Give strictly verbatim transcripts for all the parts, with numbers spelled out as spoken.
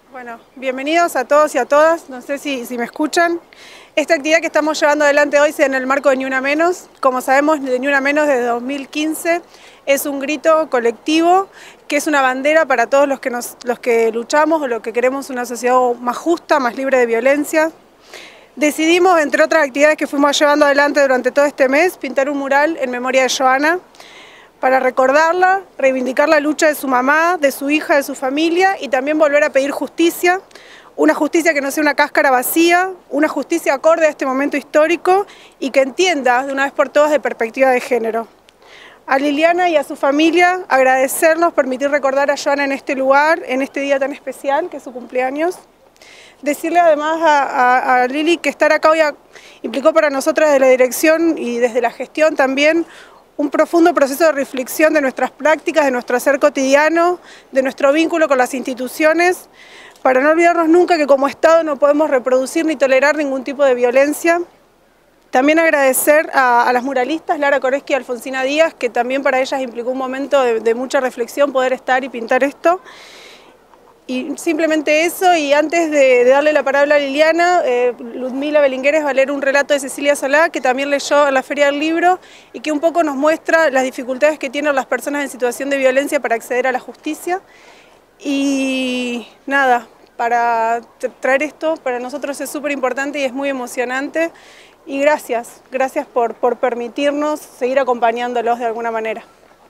Bueno, bienvenidos a todos y a todas, no sé si, si me escuchan. Esta actividad que estamos llevando adelante hoy es en el marco de Ni Una Menos. Como sabemos, de Ni Una Menos desde dos mil quince es un grito colectivo que es una bandera para todos los que, nos, los que luchamos o los que queremos una sociedad más justa, más libre de violencia. Decidimos, entre otras actividades que fuimos llevando adelante durante todo este mes, pintar un mural en memoria de Joana, para recordarla, reivindicar la lucha de su mamá, de su hija, de su familia y también volver a pedir justicia, una justicia que no sea una cáscara vacía, una justicia acorde a este momento histórico y que entienda de una vez por todas de perspectiva de género. A Liliana y a su familia agradecernos, permitir recordar a Joana en este lugar, en este día tan especial que es su cumpleaños. Decirle además a, a, a Lili que estar acá hoy a, implicó para nosotras de la dirección y desde la gestión también un profundo proceso de reflexión de nuestras prácticas, de nuestro hacer cotidiano, de nuestro vínculo con las instituciones, para no olvidarnos nunca que como Estado no podemos reproducir ni tolerar ningún tipo de violencia. También agradecer a, a las muralistas Lara Koreski y Alfonsina Díaz, que también para ellas implicó un momento de, de mucha reflexión poder estar y pintar esto. Y simplemente eso, y antes de, de darle la palabra a Liliana, eh, Ludmila Belingueres va a leer un relato de Cecilia Solá, que también leyó en la Feria del Libro, y que un poco nos muestra las dificultades que tienen las personas en situación de violencia para acceder a la justicia. Y nada, para traer esto, para nosotros es súper importante y es muy emocionante. Y gracias, gracias por, por permitirnos seguir acompañándolos de alguna manera.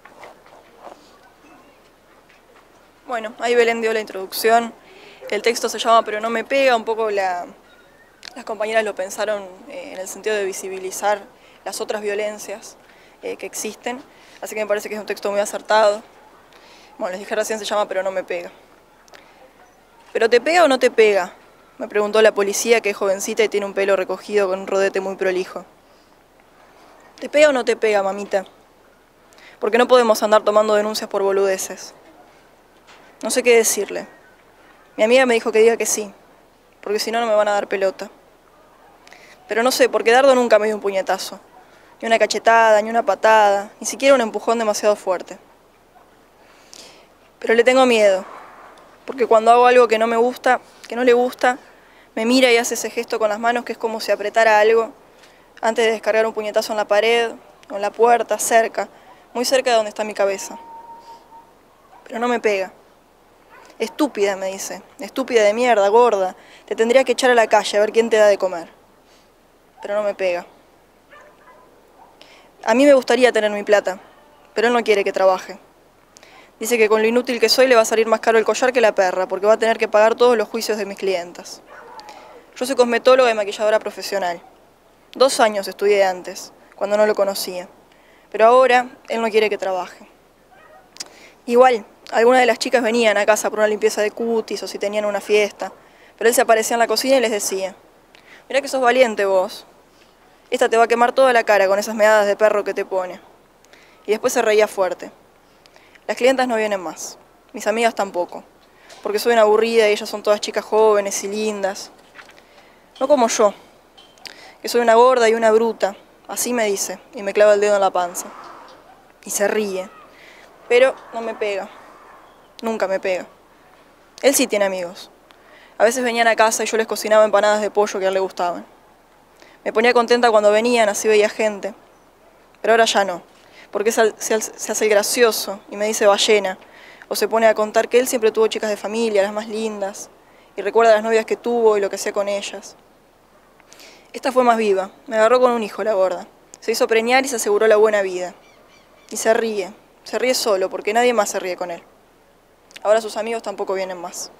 Bueno, ahí Belén dio la introducción, el texto se llama Pero no me pega, un poco la, las compañeras lo pensaron eh, en el sentido de visibilizar las otras violencias eh, que existen, así que me parece que es un texto muy acertado. Bueno, les dije recién, se llama Pero no me pega. ¿Pero te pega o no te pega?, me preguntó la policía, que es jovencita y tiene un pelo recogido con un rodete muy prolijo. ¿Te pega o no te pega, mamita? Porque no podemos andar tomando denuncias por boludeces. No sé qué decirle. Mi amiga me dijo que diga que sí, porque si no, no me van a dar pelota. Pero no sé, porque Dardo nunca me dio un puñetazo, ni una cachetada, ni una patada, ni siquiera un empujón demasiado fuerte. Pero le tengo miedo, porque cuando hago algo que no me gusta, que no le gusta, me mira y hace ese gesto con las manos que es como si apretara algo antes de descargar un puñetazo en la pared, o en la puerta, cerca, muy cerca de donde está mi cabeza. Pero no me pega. Estúpida, me dice, estúpida de mierda, gorda, te tendría que echar a la calle a ver quién te da de comer. Pero no me pega. A mí me gustaría tener mi plata, pero él no quiere que trabaje. Dice que con lo inútil que soy le va a salir más caro el collar que la perra, porque va a tener que pagar todos los juicios de mis clientas. Yo soy cosmetóloga y maquilladora profesional. Dos años estudié antes, cuando no lo conocía. Pero ahora él no quiere que trabaje. Igual, algunas de las chicas venían a casa por una limpieza de cutis o si tenían una fiesta, pero él se aparecía en la cocina y les decía: mirá que sos valiente vos, esta te va a quemar toda la cara con esas meadas de perro que te pone. Y después se reía fuerte. Las clientas no vienen más, mis amigas tampoco, porque soy una aburrida y ellas son todas chicas jóvenes y lindas. No como yo, que soy una gorda y una bruta, así me dice, y me clava el dedo en la panza. Y se ríe, pero no me pega. Nunca me pega. Él sí tiene amigos. A veces venían a casa y yo les cocinaba empanadas de pollo que a él le gustaban. Me ponía contenta cuando venían, así veía gente. Pero ahora ya no, porque se, se, se hace el gracioso y me dice ballena, o se pone a contar que él siempre tuvo chicas de familia, las más lindas, y recuerda las novias que tuvo y lo que hacía con ellas. Esta fue más viva, me agarró con un hijo la gorda. Se hizo preñar y se aseguró la buena vida. Y se ríe, se ríe solo, porque nadie más se ríe con él. Ahora sus amigos tampoco vienen más.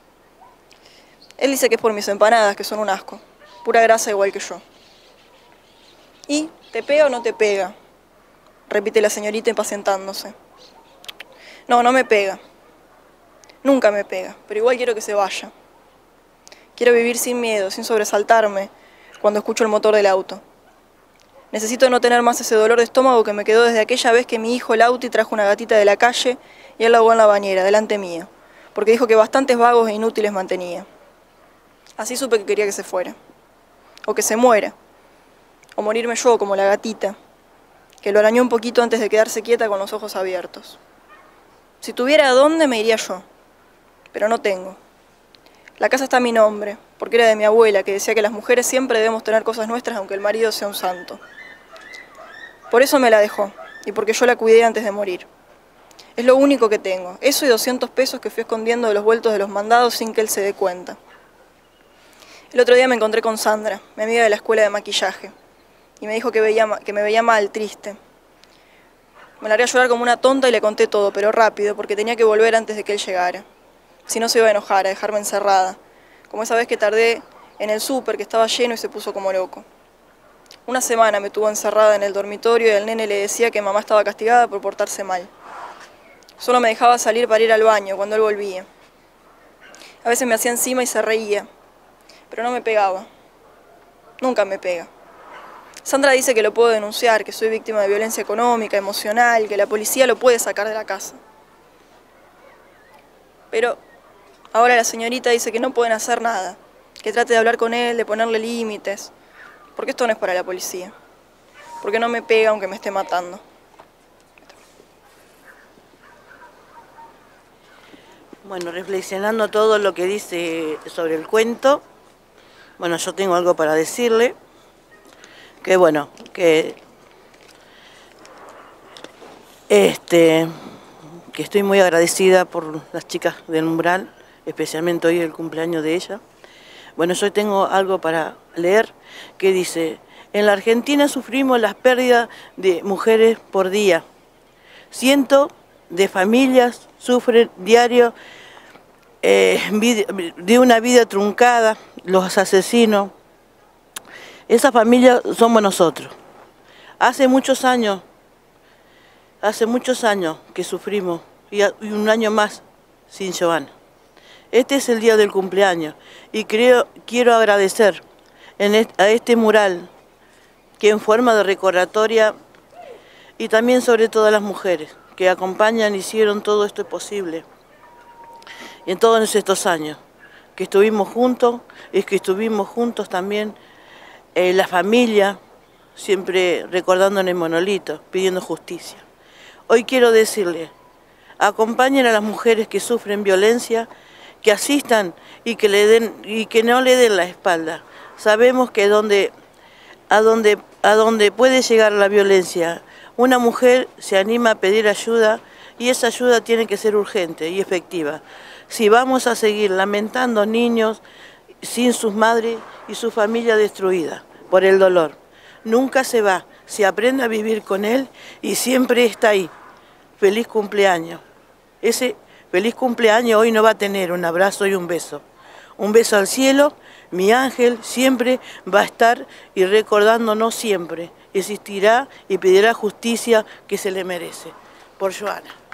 Él dice que es por mis empanadas, que son un asco. Pura grasa igual que yo. ¿Y te pega o no te pega?, repite la señorita impacientándose. No, no me pega. Nunca me pega, pero igual quiero que se vaya. Quiero vivir sin miedo, sin sobresaltarme cuando escucho el motor del auto. Necesito no tener más ese dolor de estómago que me quedó desde aquella vez que mi hijo Lauti trajo una gatita de la calle y él la ahogó en la bañera, delante mío, porque dijo que bastantes vagos e inútiles mantenía. Así supe que quería que se fuera, o que se muera, o morirme yo como la gatita, que lo arañó un poquito antes de quedarse quieta con los ojos abiertos. Si tuviera a dónde, me iría yo, pero no tengo. La casa está a mi nombre, porque era de mi abuela, que decía que las mujeres siempre debemos tener cosas nuestras aunque el marido sea un santo. Por eso me la dejó, y porque yo la cuidé antes de morir. Es lo único que tengo, eso y doscientos pesos que fui escondiendo de los vueltos de los mandados sin que él se dé cuenta. El otro día me encontré con Sandra, mi amiga de la escuela de maquillaje, y me dijo que, veía, que me veía mal, triste. Me largué a llorar como una tonta y le conté todo, pero rápido, porque tenía que volver antes de que él llegara. Si no se iba a enojar, a dejarme encerrada, como esa vez que tardé en el súper, que estaba lleno y se puso como loco. Una semana me tuvo encerrada en el dormitorio y el nene le decía que mamá estaba castigada por portarse mal. Solo me dejaba salir para ir al baño cuando él volvía. A veces me hacía encima y se reía, pero no me pegaba. Nunca me pega. Sandra dice que lo puedo denunciar, que soy víctima de violencia económica, emocional, que la policía lo puede sacar de la casa. Pero ahora la señorita dice que no pueden hacer nada, que trate de hablar con él, de ponerle límites, porque esto no es para la policía, porque no me pega aunque me esté matando. Bueno, reflexionando todo lo que dice sobre el cuento, bueno, yo tengo algo para decirle, que bueno, que este, que estoy muy agradecida por las chicas del Umbral, especialmente hoy el cumpleaños de ella. Bueno, yo tengo algo para leer que dice: en la Argentina sufrimos las pérdidas de mujeres por día. Cientos de familias sufren diario eh, de una vida truncada, los asesinos. Esas familias somos nosotros. Hace muchos años, hace muchos años que sufrimos, y un año más sin Joana. Este es el día del cumpleaños y creo, quiero agradecer en este, a este mural que en forma de recordatoria, y también sobre todo a las mujeres que acompañan y hicieron todo esto posible en todos estos años que estuvimos juntos, y que estuvimos juntos también eh, la familia, siempre recordando en el monolito, pidiendo justicia. Hoy quiero decirle: acompañen a las mujeres que sufren violencia, que asistan y que, le den, y que no le den la espalda. Sabemos que donde, a, donde, a donde puede llegar la violencia, una mujer se anima a pedir ayuda, y esa ayuda tiene que ser urgente y efectiva. Si vamos a seguir lamentando niños sin sus madres y su familia destruida por el dolor, nunca se va, se aprende a vivir con él y siempre está ahí. Feliz cumpleaños. Ese feliz cumpleaños hoy no va a tener un abrazo y un beso. Un beso al cielo, mi ángel siempre va a estar y recordándonos siempre. Existirá y pedirá justicia que se le merece. Por Joana.